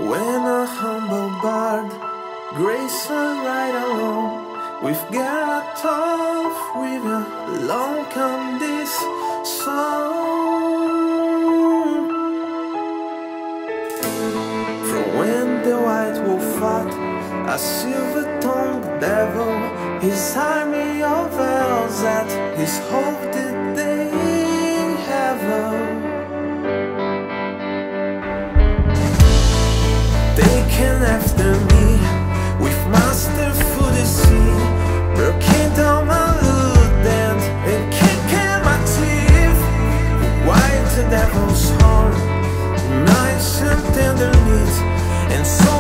When a humble bard grace right alone, we've got a tough river, long come this song. From when the white wolf fought a silver-tongued devil, his army of elves at his hope did they have taken after me with masterful deceit, broken down my loot and kicking my teeth. White the devil's horn, nice and tender meat, and so